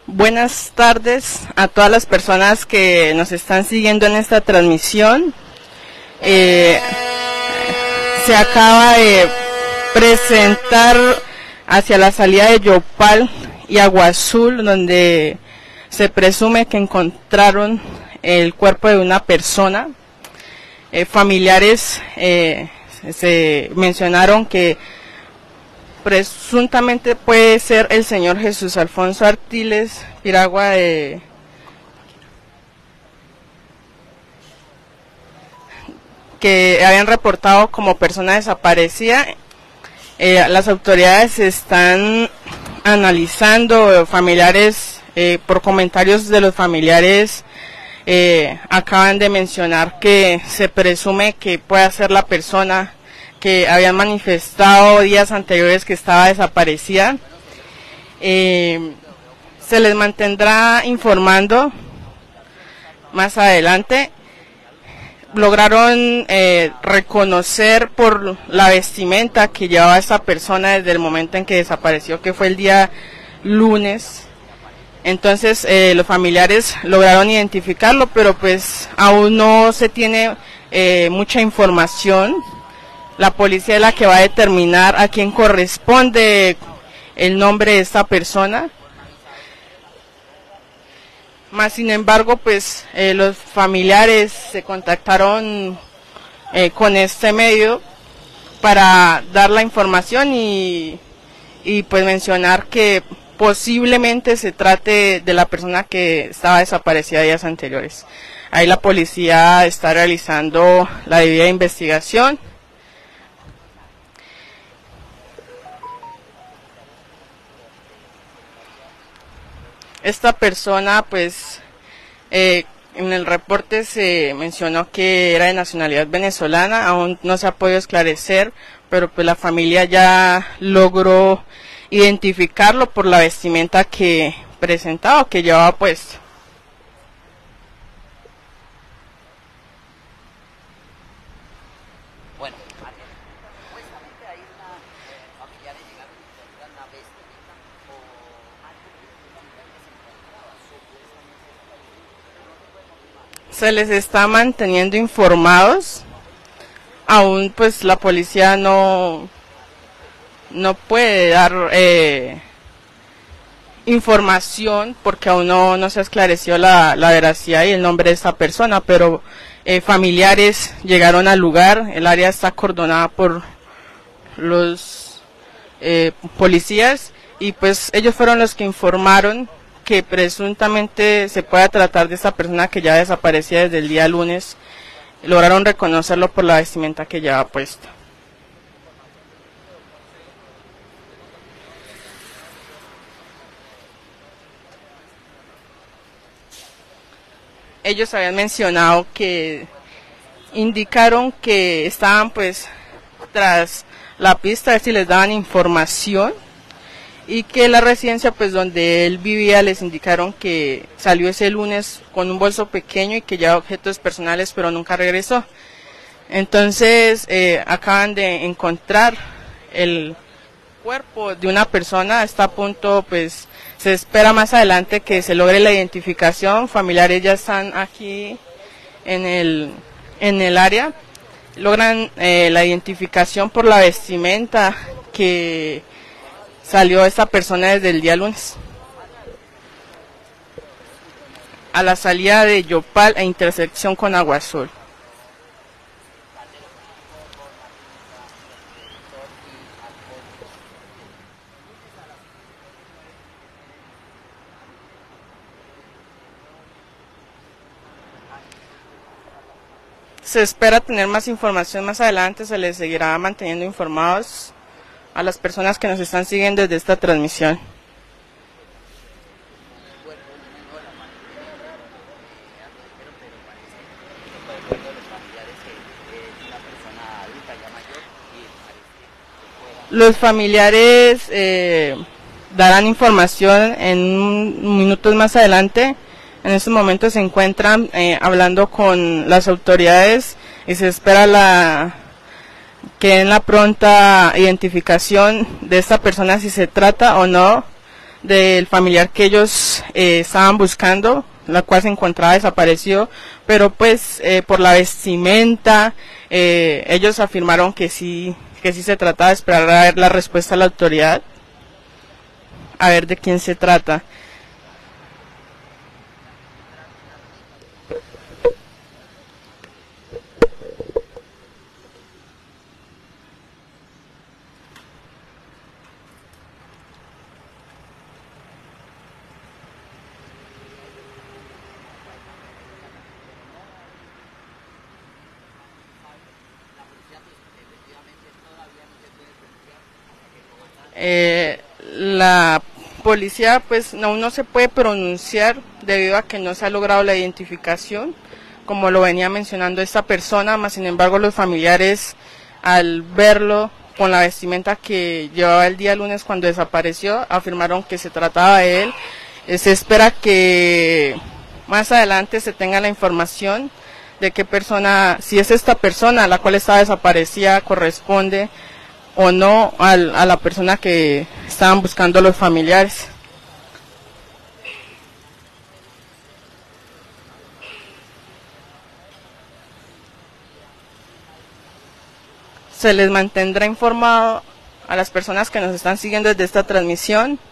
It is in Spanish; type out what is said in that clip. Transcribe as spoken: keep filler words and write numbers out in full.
Buenas tardes a todas las personas que nos están siguiendo en esta transmisión. Eh, se acaba de presentar hacia la salida de Yopal y Agua Azul, donde se presume que encontraron el cuerpo de una persona. Eh, familiares eh, se mencionaron que presuntamente puede ser el señor Jesús Alfonso Artiles Piragua de que habían reportado como persona desaparecida. Eh, las autoridades están analizando, familiares, eh, por comentarios de los familiares, eh, acaban de mencionar que se presume que puede ser la persona que habían manifestado días anteriores que estaba desaparecida. Eh, se les mantendrá informando más adelante. Lograron eh, reconocer por la vestimenta que llevaba esta persona desde el momento en que desapareció, que fue el día lunes. Entonces eh, los familiares lograron identificarlo, pero pues aún no se tiene eh, mucha información. La policía es la que va a determinar a quién corresponde el nombre de esta persona. Más sin embargo, pues eh, los familiares se contactaron eh, con este medio para dar la información y, y pues mencionar que posiblemente se trate de la persona que estaba desaparecida días anteriores. Ahí la policía está realizando la debida investigación. Esta persona, pues, eh, en el reporte se mencionó que era de nacionalidad venezolana, aún no se ha podido esclarecer, pero pues la familia ya logró identificarlo por la vestimenta que presentaba, que llevaba puesto. Bueno, supuestamente hay una familiares llegaron y encuentran una vestimenta o algo que se encontraba supuestamente. Se les está manteniendo informados. Aún pues la policía no no puede dar eh, información porque aún no, no se esclareció la, la veracidad y el nombre de esta persona, pero eh, familiares llegaron al lugar. El área está acordonada por los eh, policías y pues ellos fueron los que informaron que presuntamente se pueda tratar de esta persona que ya desaparecía desde el día lunes. Lograron reconocerlo por la vestimenta que llevaba puesta. Ellos habían mencionado que indicaron que estaban pues tras la pista a ver si les daban información y que la residencia pues donde él vivía les indicaron que salió ese lunes con un bolso pequeño y que llevaba objetos personales pero nunca regresó. Entonces eh, acaban de encontrar el cuerpo de una persona, está a punto, pues se espera más adelante que se logre la identificación. Familiares ya están aquí en el, en el área, logran eh, la identificación por la vestimenta que salió esta persona desde el día lunes. A la salida de Yopal e intersección con Agua Azul. Se espera tener más información más adelante, se les seguirá manteniendo informados a las personas que nos están siguiendo desde esta transmisión. Los familiares eh, darán información en minutos más adelante. En estos momentos se encuentran eh, hablando con las autoridades y se espera la que en la pronta identificación de esta persona si se trata o no del familiar que ellos eh, estaban buscando, la cual se encontraba desapareció, pero pues eh, por la vestimenta eh, ellos afirmaron que sí, que sí se trataba de esperar a ver la respuesta de la autoridad, a ver de quién se trata. Eh, la policía pues aún no se puede pronunciar debido a que no se ha logrado la identificación, como lo venía mencionando esta persona, más sin embargo los familiares al verlo con la vestimenta que llevaba el día lunes cuando desapareció, afirmaron que se trataba de él. Eh, se espera que más adelante se tenga la información de qué persona, si es esta persona la cual estaba desaparecida, corresponde o no al, a la persona que estaban buscando los familiares. Se les mantendrá informado a las personas que nos están siguiendo desde esta transmisión